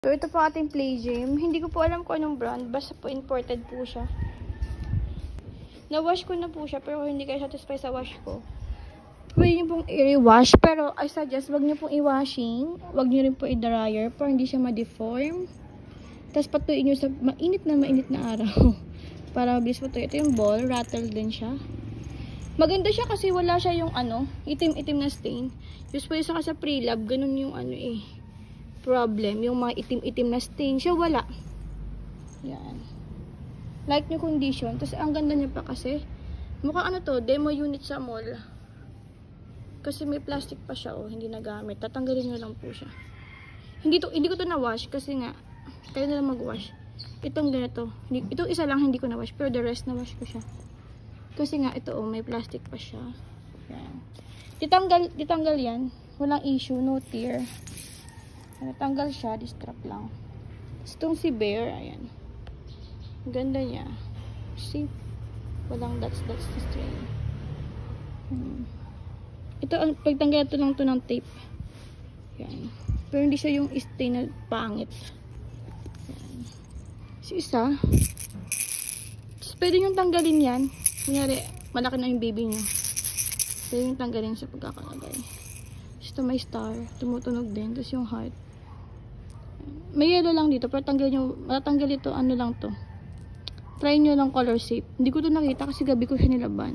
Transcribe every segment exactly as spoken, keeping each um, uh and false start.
So, ito po ating Play Gym. Hindi ko po alam kung anong brand. Basta po imported po siya. Na-wash ko na po siya. Pero hindi kayo satisfied sa wash ko, pwede nyo pong i-wash. Pero I suggest, wag nyo pong i-washing. Wag nyo rin po i-dryer. Para hindi siya ma-deform. Tapos patuin nyo sa mainit na mainit na araw. Para mabilis po ito. Ito yung ball. Rattle din siya. Maganda siya kasi wala siya yung ano, itim-itim na stain. Usually sa sa pre-lab, ganun yung ano eh. Problem, yung mga itim-itim na stain siya wala. Yan. Like yung condition. Tapos ang ganda niya pa kasi. Mukhang ano to, demo unit sa mall. Kasi may plastic pa siya oh, hindi nagamit. Tatanggalin nyo lang po siya. Hindi to, hindi ko to na-wash kasi nga kayo na lang mag-wash. Itong ganito, hindi, itong isa lang hindi ko na-wash, pero the rest na-wash ko siya. Kasi nga ito oh, may plastic pa siya. Yan. Ditanggal, ditanggal yan. Walang issue, no tear. Natanggal siya, distrap lang. Itong si Bear, ayan. Ganda niya. See? Walang dots, dots na stain. Hmm. Ito, pagtanggal ito lang ito ng tape. Yan. Pero hindi siya yung stain na pangit. Yan. Si isa. Tapos pwede yung tanggalin yan. Kunyari, malaki na yung baby niyo. Pwede yung tanggalin sa pagkakalagay. Ito may star. Tumutunog din. Tapos yung heart. May yellow lang dito. Pero tanggal nyo, matatanggal ito, ano lang to. Try nyo lang color shape. Hindi ko to nakita kasi gabi ko siya nilaban.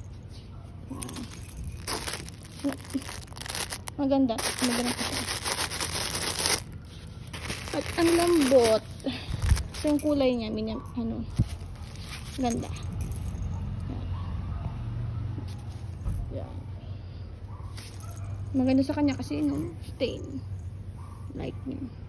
Maganda. Maganda siya. At ang lambot. So yung kulay niya, minya, ano, ganda. Yan. Maganda sa kanya kasi, no, stain. Like niya.